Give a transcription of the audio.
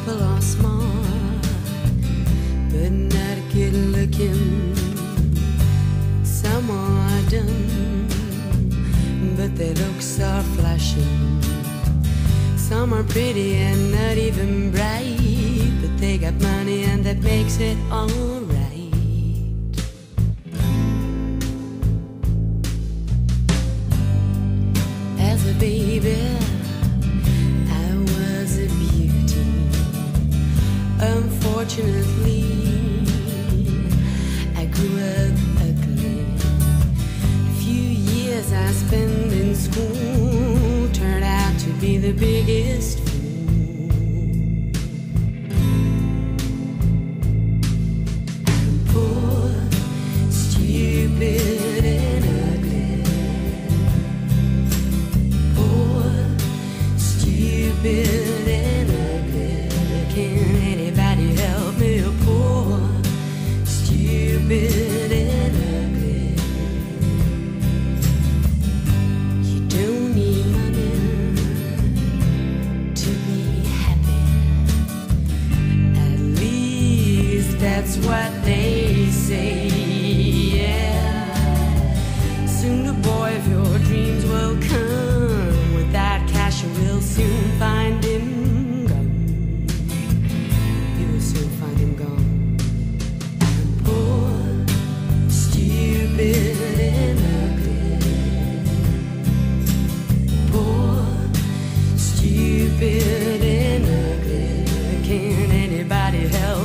people are smart, but not good looking. Some are dumb, but their looks are flashing. Some are pretty and not even bright, but they got money and that makes it alright. As a baby, I was a beauty. Unfortunately, I grew up ugly. The few years I spent in school turned out to be the biggest fool. I'm poor, stupid, and ugly. Poor, stupid, and ugly. Can anybody help me? Poor, stupid, and ugly. You don't need money to be happy. At least that's what they say. Yeah. Soon the boy of your dreams will come. Without cash you will soon find him gone. You will soon find him gone. Poor, stupid, and ugly. Poor, stupid, and ugly. Can anybody help